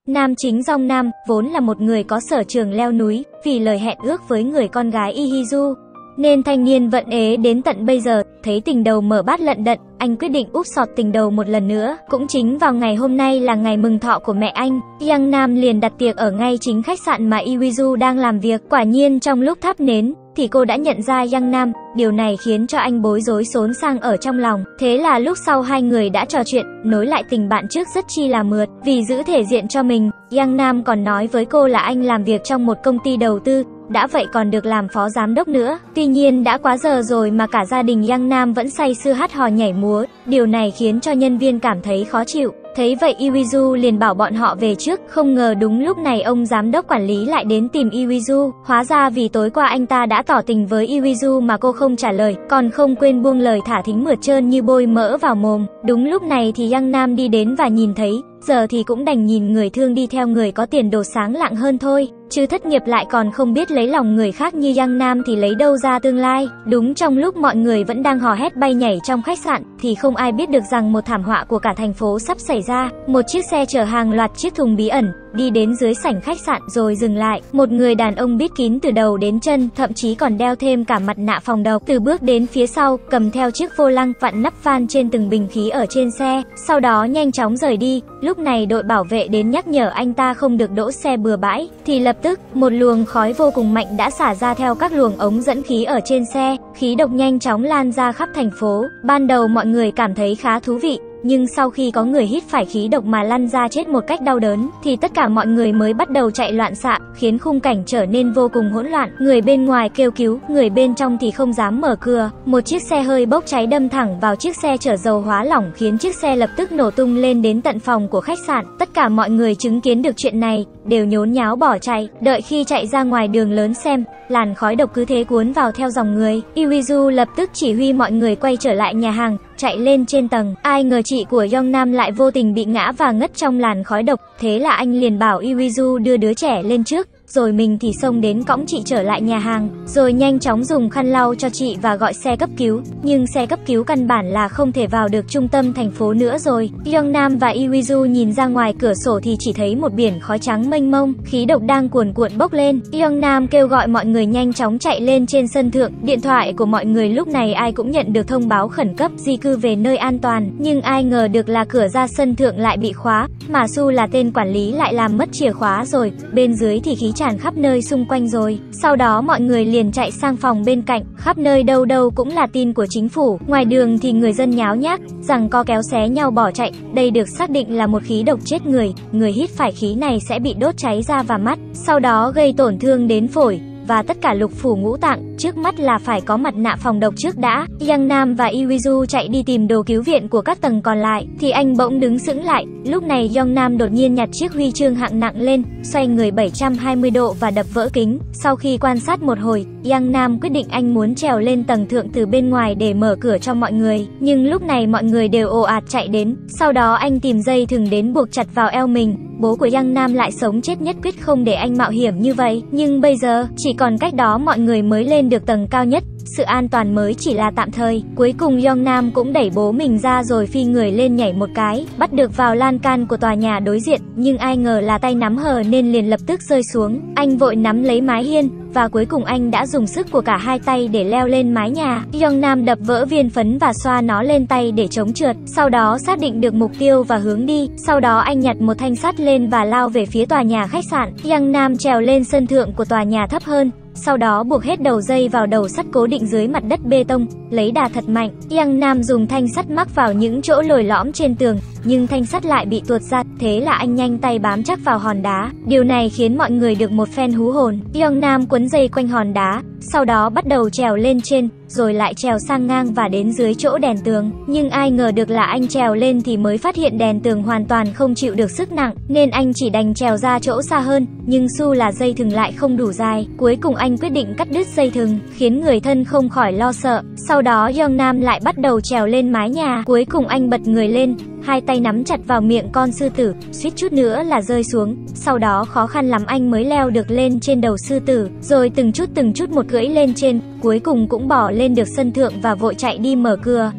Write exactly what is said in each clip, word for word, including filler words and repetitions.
Nam chính Dong Nam, vốn là một người có sở trường leo núi, vì lời hẹn ước với người con gái Lee Hee-ju, nên thanh niên vận ế đến tận bây giờ, thấy tình đầu mở bát lận đận, anh quyết định úp sọt tình đầu một lần nữa. Cũng chính vào ngày hôm nay là ngày mừng thọ của mẹ anh, Young Nam liền đặt tiệc ở ngay chính khách sạn mà Lee Hee-ju đang làm việc. Quả nhiên trong lúc thắp nến, thì cô đã nhận ra Young Nam, điều này khiến cho anh bối rối xốn sang ở trong lòng. Thế là lúc sau hai người đã trò chuyện, nối lại tình bạn trước rất chi là mượt. Vì giữ thể diện cho mình, Young Nam còn nói với cô là anh làm việc trong một công ty đầu tư, đã vậy còn được làm phó giám đốc nữa. Tuy nhiên đã quá giờ rồi mà cả gia đình Young Nam vẫn say sưa hát hò nhảy múa, điều này khiến cho nhân viên cảm thấy khó chịu. Thấy vậy Lee Hee-ju liền bảo bọn họ về trước, không ngờ đúng lúc này ông giám đốc quản lý lại đến tìm Lee Hee-ju. Hóa ra vì tối qua anh ta đã tỏ tình với Lee Hee-ju mà cô không trả lời, còn không quên buông lời thả thính mượt trơn như bôi mỡ vào mồm. Đúng lúc này thì Young Nam đi đến và nhìn thấy, giờ thì cũng đành nhìn người thương đi theo người có tiền đồ sáng lạng hơn thôi, chứ thất nghiệp lại còn không biết lấy lòng người khác như Young Nam thì lấy đâu ra tương lai. Đúng trong lúc mọi người vẫn đang hò hét bay nhảy trong khách sạn, thì không ai biết được rằng một thảm họa của cả thành phố sắp xảy ra. Một chiếc xe chở hàng loạt chiếc thùng bí ẩn đi đến dưới sảnh khách sạn rồi dừng lại. Một người đàn ông bít kín từ đầu đến chân, thậm chí còn đeo thêm cả mặt nạ phòng độc, từ bước đến phía sau, cầm theo chiếc vô lăng, vặn nắp van trên từng bình khí ở trên xe, sau đó nhanh chóng rời đi. Lúc này đội bảo vệ đến nhắc nhở anh ta không được đỗ xe bừa bãi, thì lập tức một luồng khói vô cùng mạnh đã xả ra theo các luồng ống dẫn khí ở trên xe, khí độc nhanh chóng lan ra khắp thành phố. Ban đầu mọi người cảm thấy khá thú vị, nhưng sau khi có người hít phải khí độc mà lăn ra chết một cách đau đớn, thì tất cả mọi người mới bắt đầu chạy loạn xạ, khiến khung cảnh trở nên vô cùng hỗn loạn. Người bên ngoài kêu cứu, người bên trong thì không dám mở cửa. Một chiếc xe hơi bốc cháy đâm thẳng vào chiếc xe chở dầu hóa lỏng, khiến chiếc xe lập tức nổ tung lên đến tận phòng của khách sạn. Tất cả mọi người chứng kiến được chuyện này đều nhốn nháo bỏ chạy. Đợi khi chạy ra ngoài đường lớn xem, làn khói độc cứ thế cuốn vào theo dòng người. Lee Hee-ju lập tức chỉ huy mọi người quay trở lại nhà hàng, chạy lên trên tầng. Ai ngờ chị của Young Nam lại vô tình bị ngã và ngất trong làn khói độc, thế là anh liền bảo Lee Hee-ju đưa đứa trẻ lên trước, rồi mình thì xông đến cõng chị trở lại nhà hàng, rồi nhanh chóng dùng khăn lau cho chị và gọi xe cấp cứu. Nhưng xe cấp cứu căn bản là không thể vào được trung tâm thành phố nữa rồi. Young Nam và Lee Hee-ju nhìn ra ngoài cửa sổ thì chỉ thấy một biển khói trắng mênh mông, khí độc đang cuồn cuộn bốc lên. Young Nam kêu gọi mọi người nhanh chóng chạy lên trên sân thượng. Điện thoại của mọi người lúc này ai cũng nhận được thông báo khẩn cấp di cư về nơi an toàn, nhưng ai ngờ được là cửa ra sân thượng lại bị khóa, mà Su là tên quản lý lại làm mất chìa khóa rồi. Bên dưới thì khí tràn khắp nơi xung quanh rồi. Sau đó mọi người liền chạy sang phòng bên cạnh, khắp nơi đâu đâu cũng là tin của chính phủ. Ngoài đường thì người dân nháo nhác, rằng co kéo xé nhau bỏ chạy. Đây được xác định là một khí độc chết người, người hít phải khí này sẽ bị đốt cháy da và mắt, sau đó gây tổn thương đến phổi và tất cả lục phủ ngũ tạng. Trước mắt là phải có mặt nạ phòng độc trước đã. Young Nam và Lee Hee-ju chạy đi tìm đồ cứu viện của các tầng còn lại, thì anh bỗng đứng sững lại. Lúc này Young Nam đột nhiên nhặt chiếc huy chương hạng nặng lên, xoay người bảy trăm hai mươi độ và đập vỡ kính. Sau khi quan sát một hồi, Young Nam quyết định anh muốn trèo lên tầng thượng từ bên ngoài để mở cửa cho mọi người. Nhưng lúc này mọi người đều ồ ạt chạy đến. Sau đó anh tìm dây thừng đến buộc chặt vào eo mình. Bố của Young Nam lại sống chết nhất quyết không để anh mạo hiểm như vậy. Nhưng bây giờ, chỉ còn cách đó mọi người mới lên được tầng cao nhất, sự an toàn mới chỉ là tạm thời. Cuối cùng Young Nam cũng đẩy bố mình ra rồi phi người lên nhảy một cái, bắt được vào lan can của tòa nhà đối diện, nhưng ai ngờ là tay nắm hờ nên liền lập tức rơi xuống. Anh vội nắm lấy mái hiên, và cuối cùng anh đã dùng sức của cả hai tay để leo lên mái nhà. Young Nam đập vỡ viên phấn và xoa nó lên tay để chống trượt, sau đó xác định được mục tiêu và hướng đi. Sau đó anh nhặt một thanh sắt lên và lao về phía tòa nhà khách sạn. Young Nam trèo lên sân thượng của tòa nhà thấp hơn, sau đó buộc hết đầu dây vào đầu sắt cố định dưới mặt đất bê tông, lấy đà thật mạnh. Young Nam dùng thanh sắt mắc vào những chỗ lồi lõm trên tường, nhưng thanh sắt lại bị tuột ra, thế là anh nhanh tay bám chắc vào hòn đá. Điều này khiến mọi người được một phen hú hồn. Young Nam quấn dây quanh hòn đá, sau đó bắt đầu trèo lên trên, rồi lại trèo sang ngang và đến dưới chỗ đèn tường. Nhưng ai ngờ được là anh trèo lên thì mới phát hiện đèn tường hoàn toàn không chịu được sức nặng, nên anh chỉ đành trèo ra chỗ xa hơn. Nhưng xu là dây thừng lại không đủ dài. Cuối cùng anh quyết định cắt đứt dây thừng, khiến người thân không khỏi lo sợ. Sau đó Young Nam lại bắt đầu trèo lên mái nhà. Cuối cùng anh bật người lên, hai tay nắm chặt vào miệng con sư tử, suýt chút nữa là rơi xuống. Sau đó khó khăn lắm anh mới leo được lên trên đầu sư tử, rồi từng chút từng chút một cưỡi lên trên, cuối cùng cũng bỏ lên được sân thượng và vội chạy đi mở cửa.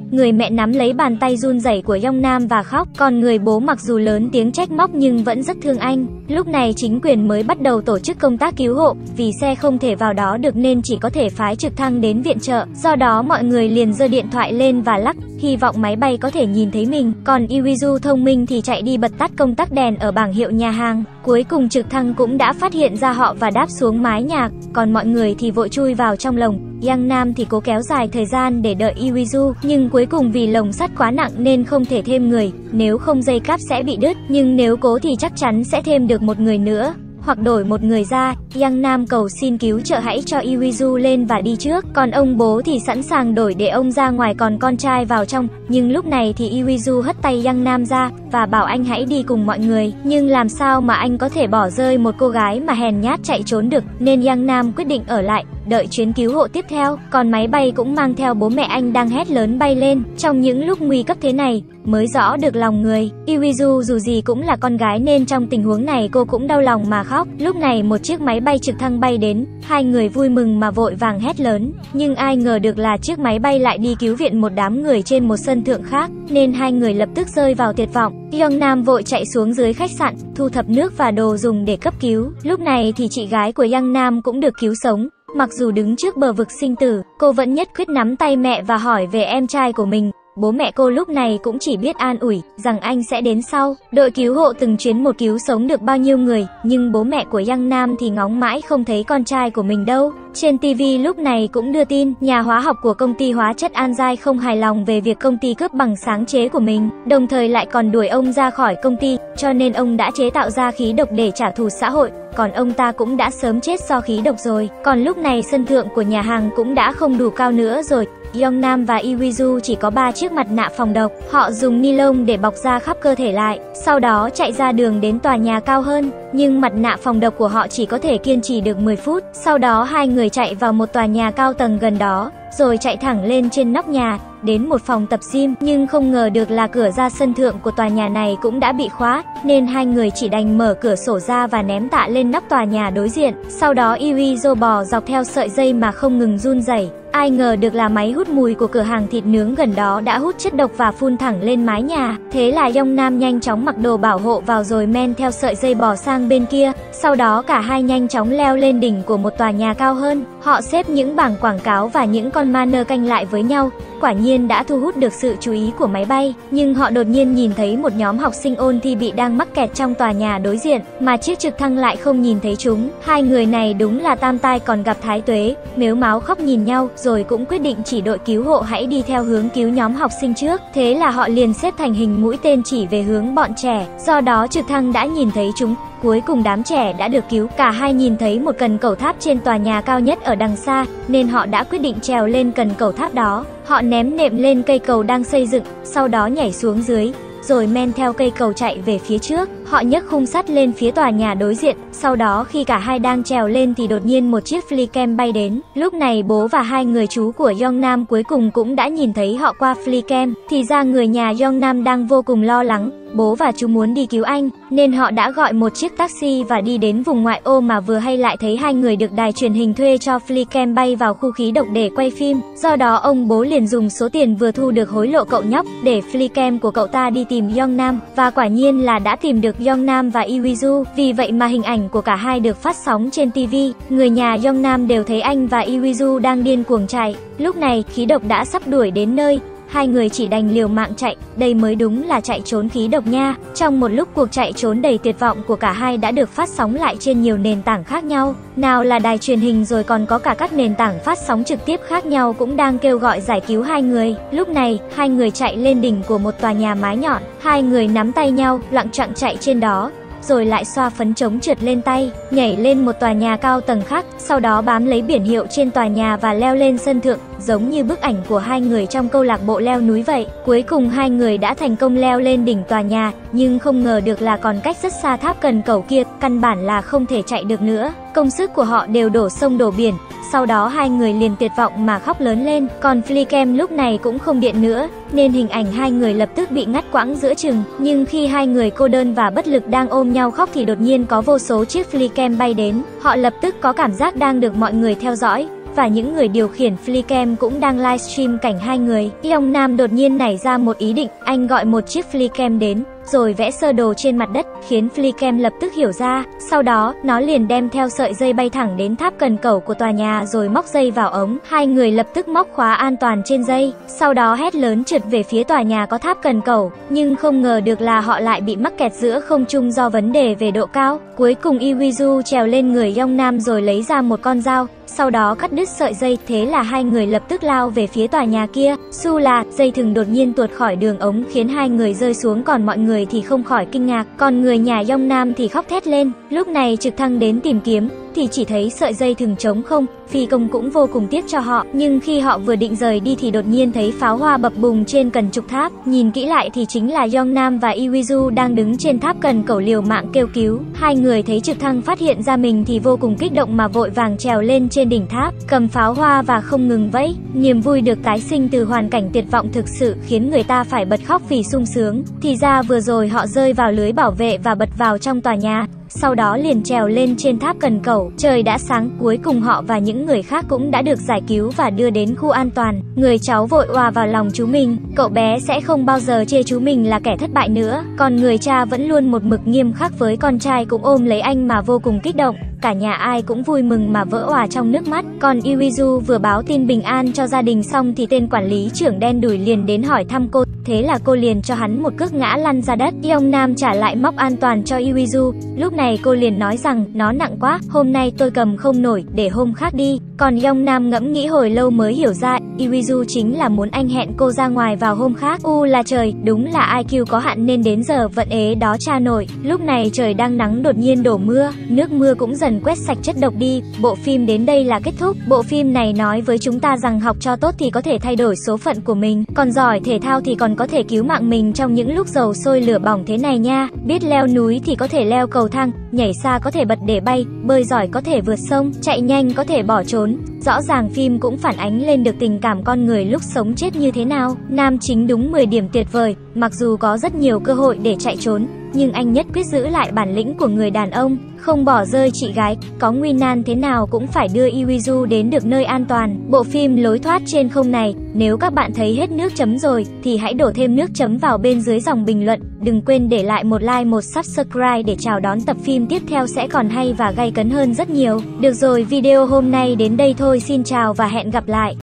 Người mẹ nắm lấy bàn tay run rẩy của Yeongnam và khóc, còn người bố mặc dù lớn tiếng trách móc nhưng vẫn rất thương anh. Lúc này chính quyền mới bắt đầu tổ chức công tác cứu hộ, vì xe không thể vào đó được nên chỉ có thể phái trực thăng đến viện trợ. Do đó mọi người liền giơ điện thoại lên và lắc, hy vọng máy bay có thể nhìn thấy mình. Còn Iwizu thông minh thì chạy đi bật tắt công tắc đèn ở bảng hiệu nhà hàng. Cuối cùng trực thăng cũng đã phát hiện ra họ và đáp xuống mái nhà, còn mọi người thì vội chui vào trong lồng. Yeongnam thì cố kéo dài thời gian để đợi Iwizu, nhưng cuối cùng vì lồng sắt quá nặng nên không thể thêm người, nếu không dây cáp sẽ bị đứt, nhưng nếu cố thì chắc chắn sẽ thêm được một người nữa, hoặc đổi một người ra. Yeongnam cầu xin cứu trợ hãy cho Iwizu lên và đi trước, còn ông bố thì sẵn sàng đổi để ông ra ngoài còn con trai vào trong. Nhưng lúc này thì Iwizu hất tay Yeongnam ra và bảo anh hãy đi cùng mọi người, nhưng làm sao mà anh có thể bỏ rơi một cô gái mà hèn nhát chạy trốn được, nên Yeongnam quyết định ở lại, đợi chuyến cứu hộ tiếp theo. Còn máy bay cũng mang theo bố mẹ anh đang hét lớn bay lên. Trong những lúc nguy cấp thế này, mới rõ được lòng người. Iwizu dù gì cũng là con gái nên trong tình huống này cô cũng đau lòng mà khóc. Lúc này một chiếc máy bay trực thăng bay đến, hai người vui mừng mà vội vàng hét lớn. Nhưng ai ngờ được là chiếc máy bay lại đi cứu viện một đám người trên một sân thượng khác, nên hai người lập tức rơi vào tuyệt vọng. Yeongnam vội chạy xuống dưới khách sạn, thu thập nước và đồ dùng để cấp cứu. Lúc này thì chị gái của Yeongnam cũng được cứu sống. Mặc dù đứng trước bờ vực sinh tử, cô vẫn nhất quyết nắm tay mẹ và hỏi về em trai của mình. Bố mẹ cô lúc này cũng chỉ biết an ủi rằng anh sẽ đến sau. Đội cứu hộ từng chuyến một cứu sống được bao nhiêu người, nhưng bố mẹ của Yeongnam thì ngóng mãi không thấy con trai của mình đâu. Trên ti vi lúc này cũng đưa tin, nhà hóa học của công ty hóa chất Anzai không hài lòng về việc công ty cướp bằng sáng chế của mình, đồng thời lại còn đuổi ông ra khỏi công ty, cho nên ông đã chế tạo ra khí độc để trả thù xã hội. Còn ông ta cũng đã sớm chết do khí độc rồi. Còn lúc này sân thượng của nhà hàng cũng đã không đủ cao nữa rồi. Yeongnam và Iwizu chỉ có ba chiếc mặt nạ phòng độc. Họ dùng ni lông để bọc ra khắp cơ thể lại, sau đó chạy ra đường đến tòa nhà cao hơn. Nhưng mặt nạ phòng độc của họ chỉ có thể kiên trì được mười phút. Sau đó hai người chạy vào một tòa nhà cao tầng gần đó, rồi chạy thẳng lên trên nóc nhà, đến một phòng tập gym. Nhưng không ngờ được là cửa ra sân thượng của tòa nhà này cũng đã bị khóa, nên hai người chỉ đành mở cửa sổ ra và ném tạ lên nóc tòa nhà đối diện. Sau đó Iwizu bò dọc theo sợi dây mà không ngừng run rẩy. Ai ngờ được là máy hút mùi của cửa hàng thịt nướng gần đó đã hút chất độc và phun thẳng lên mái nhà. Thế là Yeongnam nhanh chóng mặc đồ bảo hộ vào rồi men theo sợi dây bò sang bên kia. Sau đó cả hai nhanh chóng leo lên đỉnh của một tòa nhà cao hơn. Họ xếp những bảng quảng cáo và những con manơ canh lại với nhau. Quả nhiên đã thu hút được sự chú ý của máy bay. Nhưng họ đột nhiên nhìn thấy một nhóm học sinh ôn thi bị đang mắc kẹt trong tòa nhà đối diện, mà chiếc trực thăng lại không nhìn thấy chúng. Hai người này đúng là tam tai còn gặp thái tuế, mếu máo khóc nhìn nhau, rồi cũng quyết định chỉ đội cứu hộ hãy đi theo hướng cứu nhóm học sinh trước. Thế là họ liền xếp thành hình mũi tên chỉ về hướng bọn trẻ, do đó trực thăng đã nhìn thấy chúng. Cuối cùng đám trẻ đã được cứu. Cả hai nhìn thấy một cần cầu tháp trên tòa nhà cao nhất ở đằng xa, nên họ đã quyết định trèo lên cần cầu tháp đó. Họ ném nệm lên cây cầu đang xây dựng, sau đó nhảy xuống dưới, rồi men theo cây cầu chạy về phía trước. Họ nhấc khung sắt lên phía tòa nhà đối diện. Sau đó khi cả hai đang trèo lên thì đột nhiên một chiếc flycam bay đến. Lúc này bố và hai người chú của Yeongnam cuối cùng cũng đã nhìn thấy họ qua flycam. Thì ra người nhà Yeongnam đang vô cùng lo lắng. Bố và chú muốn đi cứu anh, nên họ đã gọi một chiếc taxi và đi đến vùng ngoại ô, mà vừa hay lại thấy hai người được đài truyền hình thuê cho flycam bay vào khu khí độc để quay phim. Do đó ông bố liền dùng số tiền vừa thu được hối lộ cậu nhóc để flycam của cậu ta đi tìm Yeongnam. Và quả nhiên là đã tìm được Yeongnam và Iwizu. Vì vậy mà hình ảnh của cả hai được phát sóng trên ti vi. Người nhà Yeongnam đều thấy anh và Iwizu đang điên cuồng chạy. Lúc này khí độc đã sắp đuổi đến nơi, hai người chỉ đành liều mạng chạy. Đây mới đúng là chạy trốn khí độc nha. Trong một lúc cuộc chạy trốn đầy tuyệt vọng của cả hai đã được phát sóng lại trên nhiều nền tảng khác nhau. Nào là đài truyền hình rồi còn có cả các nền tảng phát sóng trực tiếp khác nhau cũng đang kêu gọi giải cứu hai người. Lúc này, hai người chạy lên đỉnh của một tòa nhà mái nhọn. Hai người nắm tay nhau, loạng choạng chạy trên đó, rồi lại xoa phấn chống trượt lên tay, nhảy lên một tòa nhà cao tầng khác, sau đó bám lấy biển hiệu trên tòa nhà và leo lên sân thượng, giống như bức ảnh của hai người trong câu lạc bộ leo núi vậy. Cuối cùng hai người đã thành công leo lên đỉnh tòa nhà, nhưng không ngờ được là còn cách rất xa tháp cần cầu kia, căn bản là không thể chạy được nữa. Công sức của họ đều đổ sông đổ biển. Sau đó hai người liền tuyệt vọng mà khóc lớn lên. Còn flycam lúc này cũng không điện nữa, nên hình ảnh hai người lập tức bị ngắt quãng giữa chừng. Nhưng khi hai người cô đơn và bất lực đang ôm nhau khóc thì đột nhiên có vô số chiếc flycam bay đến. Họ lập tức có cảm giác đang được mọi người theo dõi. và những người điều khiển flycam cũng đang livestream cảnh hai người. Yong Nam đột nhiên nảy ra một ý định, anh gọi một chiếc flycam đến, rồi vẽ sơ đồ trên mặt đất, khiến flycam lập tức hiểu ra. Sau đó, nó liền đem theo sợi dây bay thẳng đến tháp cần cẩu của tòa nhà rồi móc dây vào ống. Hai người lập tức móc khóa an toàn trên dây, sau đó hét lớn trượt về phía tòa nhà có tháp cần cẩu. Nhưng không ngờ được là họ lại bị mắc kẹt giữa không trung do vấn đề về độ cao. Cuối cùng Iwizu trèo lên người Yong Nam rồi lấy ra một con dao, sau đó cắt đứt sợi dây, thế là hai người lập tức lao về phía tòa nhà kia. Su là, dây thừng đột nhiên tuột khỏi đường ống khiến hai người rơi xuống, còn mọi người thì không khỏi kinh ngạc, còn người nhà Yong Nam thì khóc thét lên. Lúc này trực thăng đến tìm kiếm, thì chỉ thấy sợi dây thừng trống không, phi công cũng vô cùng tiếc cho họ, nhưng khi họ vừa định rời đi thì đột nhiên thấy pháo hoa bập bùng trên cần trục tháp, nhìn kỹ lại thì chính là Yong Nam và Iwizu đang đứng trên tháp cần cẩu liều mạng kêu cứu. Hai người thấy trực thăng phát hiện ra mình thì vô cùng kích động mà vội vàng trèo lên trên đỉnh tháp, cầm pháo hoa và không ngừng vẫy. Niềm vui được tái sinh từ hoàn cảnh tuyệt vọng thực sự khiến người ta phải bật khóc vì sung sướng. Thì ra vừa rồi họ rơi vào lưới bảo vệ và bật vào trong tòa nhà, sau đó liền trèo lên trên tháp cần cẩu. Trời đã sáng, cuối cùng họ và những người khác cũng đã được giải cứu và đưa đến khu an toàn. Người cháu vội òa vào lòng chú mình, cậu bé sẽ không bao giờ chê chú mình là kẻ thất bại nữa. Còn người cha vẫn luôn một mực nghiêm khắc với con trai cũng ôm lấy anh mà vô cùng kích động. Cả nhà ai cũng vui mừng mà vỡ òa trong nước mắt. Còn Iwizu vừa báo tin bình an cho gia đình xong thì tên quản lý trưởng đen đủi liền đến hỏi thăm cô. Thế là cô liền cho hắn một cước ngã lăn ra đất. Yong Nam trả lại móc an toàn cho Iwizu. Lúc này cô liền nói rằng nó nặng quá, hôm nay tôi cầm không nổi, để hôm khác đi. Còn Yong Nam ngẫm nghĩ hồi lâu mới hiểu ra, Iwizu chính là muốn anh hẹn cô ra ngoài vào hôm khác. U là trời, đúng là i kiu có hạn nên đến giờ vẫn ế đó cha nội. Lúc này trời đang nắng đột nhiên đổ mưa, nước mưa cũng dần quét sạch chất độc đi. Bộ phim đến đây là kết thúc. Bộ phim này nói với chúng ta rằng học cho tốt thì có thể thay đổi số phận của mình, còn giỏi thể thao thì còn có thể cứu mạng mình trong những lúc dầu sôi lửa bỏng thế này nha. Biết leo núi thì có thể leo cầu thang, nhảy xa có thể bật để bay, bơi giỏi có thể vượt sông, chạy nhanh có thể bỏ trốn. Rõ ràng phim cũng phản ánh lên được tình cảm con người lúc sống chết như thế nào. Nam chính đúng mười điểm tuyệt vời, mặc dù có rất nhiều cơ hội để chạy trốn, nhưng anh nhất quyết giữ lại bản lĩnh của người đàn ông, không bỏ rơi chị gái, có nguy nan thế nào cũng phải đưa Iwizu đến được nơi an toàn. Bộ phim Lối thoát trên không này, nếu các bạn thấy hết nước chấm rồi, thì hãy đổ thêm nước chấm vào bên dưới dòng bình luận. Đừng quên để lại một like, một subscribe để chào đón tập phim tiếp theo sẽ còn hay và gay cấn hơn rất nhiều. Được rồi, video hôm nay đến đây thôi, xin chào và hẹn gặp lại.